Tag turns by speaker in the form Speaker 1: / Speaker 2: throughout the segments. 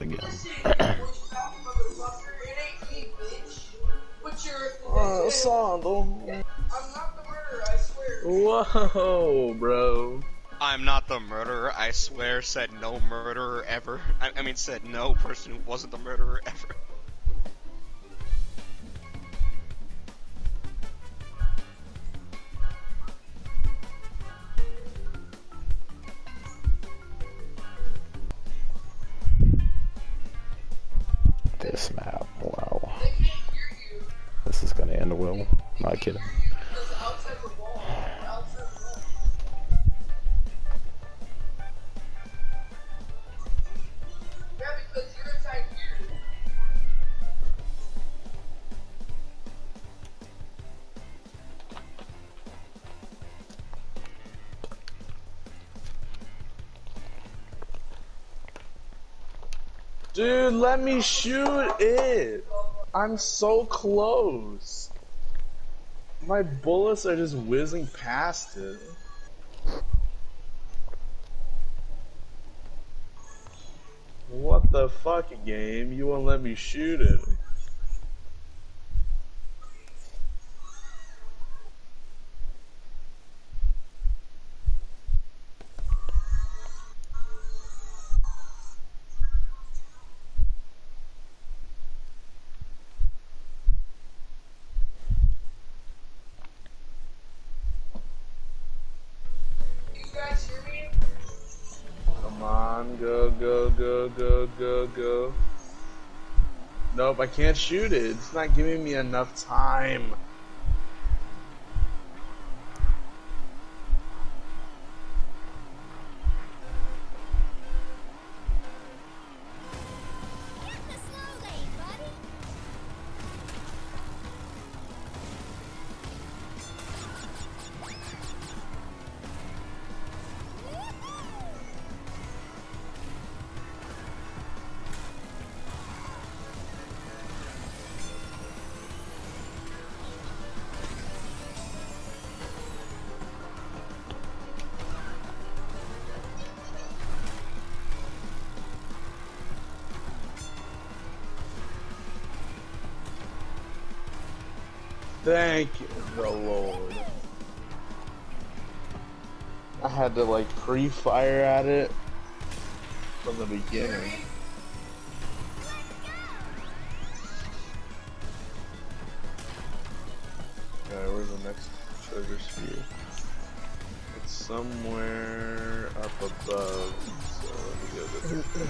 Speaker 1: death again.
Speaker 2: Sandal. Whoa, bro.
Speaker 3: I'm not the murderer, I swear, said no murderer ever. I mean, said no person who wasn't the murderer ever.
Speaker 1: This map, wow. This is gonna end well. Not kidding.
Speaker 2: Dude, let me shoot it. I'm so close. My bullets are just whizzing past it. What the fuck, game? You won't let me shoot it. Come on, go, go, go, go, go, go. Nope, I can't shoot it. It's not giving me enough time. Thank you, the Lord. I had to like pre-fire at it from the beginning. Okay, where's the next treasure sphere? It's somewhere up above, so let me go there.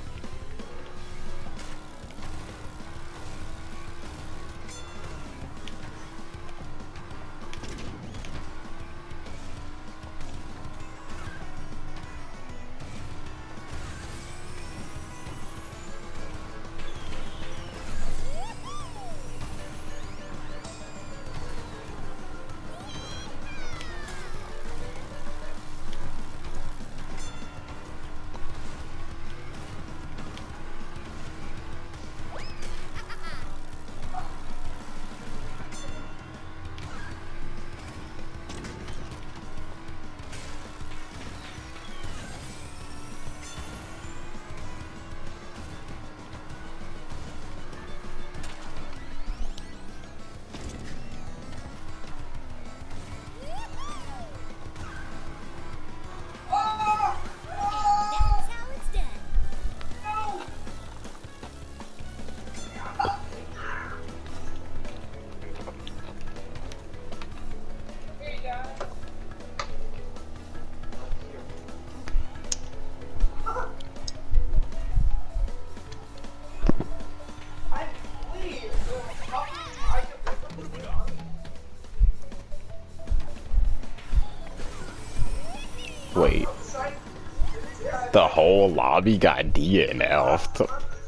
Speaker 1: Wait. The whole lobby got DNF'd.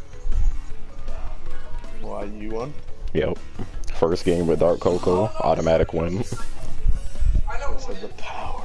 Speaker 2: Why, you won?
Speaker 1: Yep. First game with Dark Coco, automatic win.
Speaker 2: Because of the power.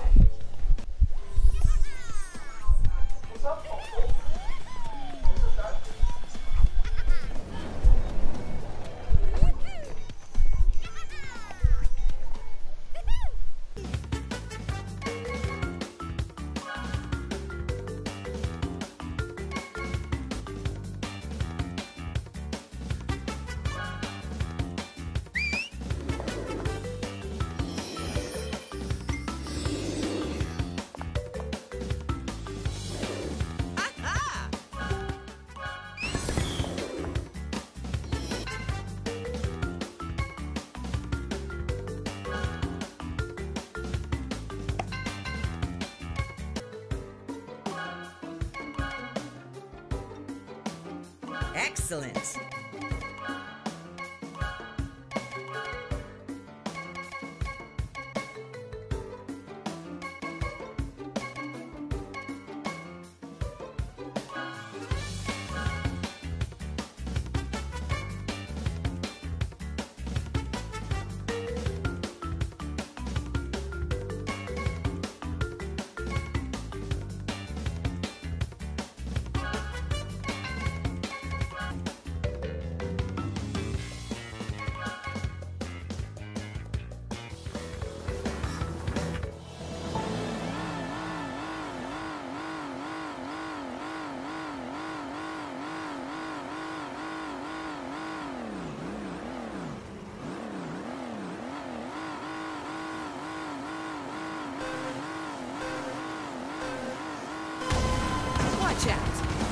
Speaker 4: Excellent. Watch out.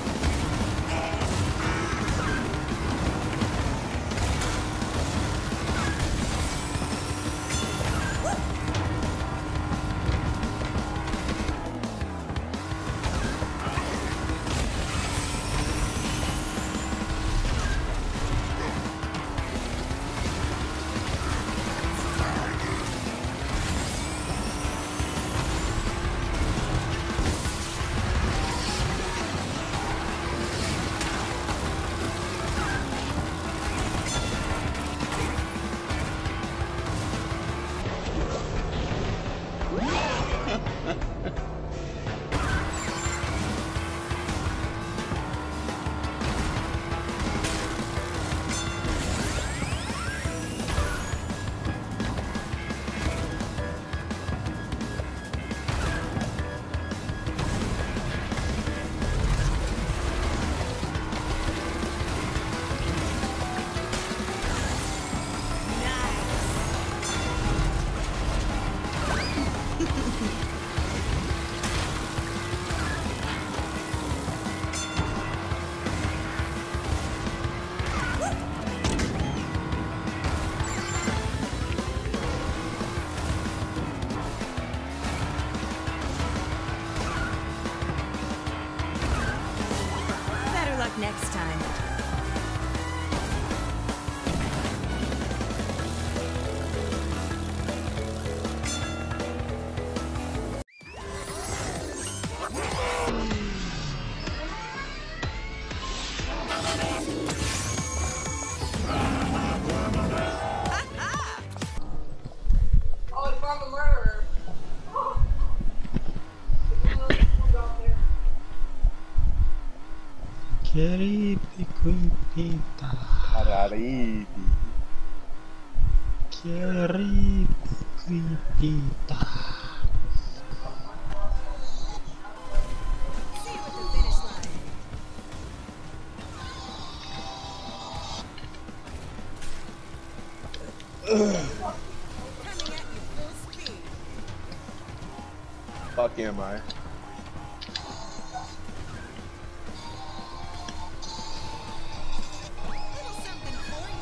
Speaker 4: Next time.
Speaker 5: Oh, it's from the murderer.
Speaker 6: Queripita.
Speaker 2: Cararibi.
Speaker 6: Queripita.
Speaker 4: See you at the finish line. Coming at you full speed.
Speaker 2: Fuck am I?
Speaker 4: Little something for you.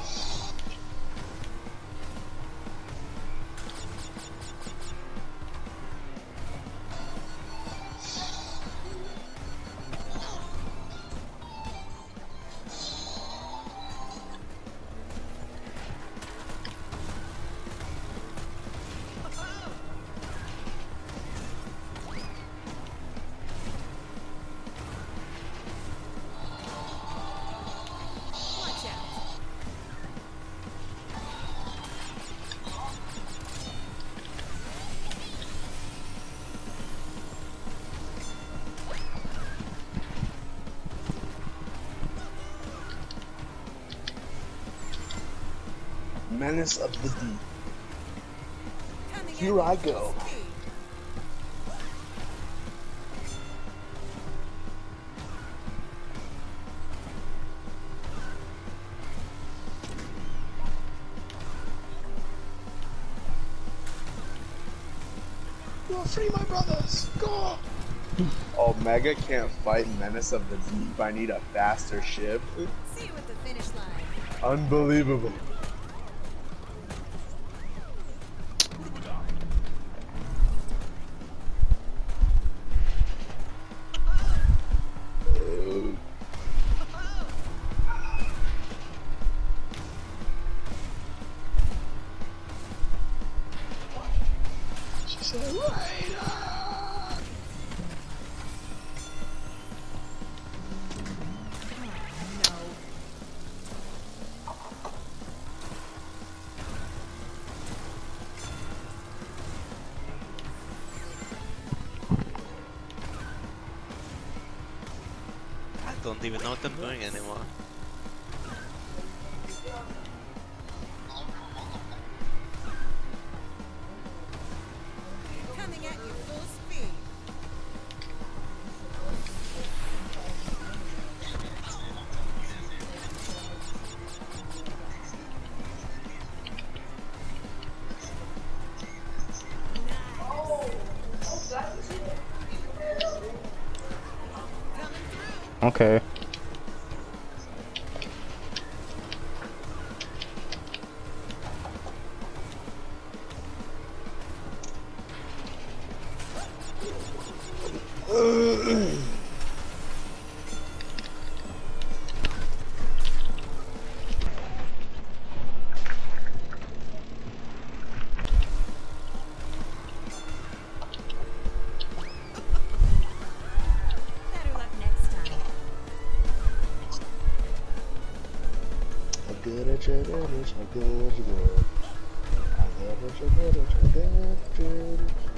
Speaker 4: Watch out.
Speaker 2: Menace of the Deep.
Speaker 4: Coming
Speaker 2: Here
Speaker 4: at
Speaker 2: I
Speaker 4: you full
Speaker 2: go.
Speaker 4: speed.
Speaker 2: Go free my brothers! Go! Oh, Mega can't fight Menace of the Deep. I need a faster ship.
Speaker 4: See you at the finish line.
Speaker 2: Unbelievable.
Speaker 6: I don't even know what I'm doing anymore.
Speaker 4: Coming at you full speed.
Speaker 1: Okay.
Speaker 4: Better luck next time.
Speaker 2: Good at your good, good. I good at your good, good.